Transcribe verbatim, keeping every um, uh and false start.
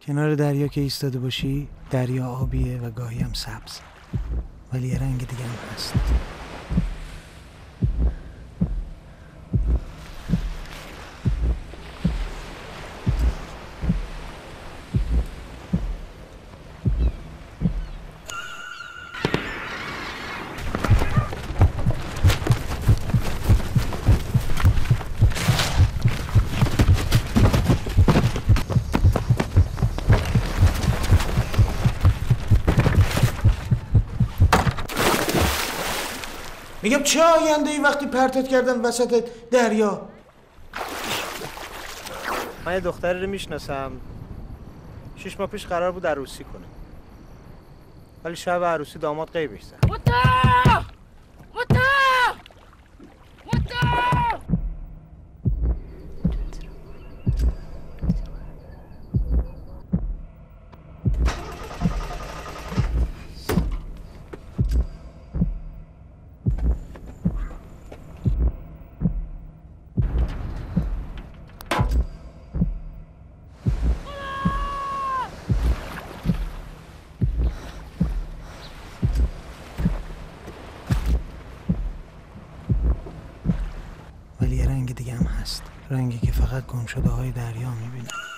کنار دریا که ایستاده باشی، دریا آبیه و گاهی هم سبز، ولی یه رنگ دیگه هم هست. میگم چه آینده ای وقتی پرتت کردن وسط دریا؟ من یه دختری رو میشناسم، شش ماه پیش قرار بود عروسی کنه، ولی شب عروسی داماد غیبش زد. متا! متا! متا! ولی یه رنگ دیگه هم هست، رنگی که فقط گمشده های دریا میبینه.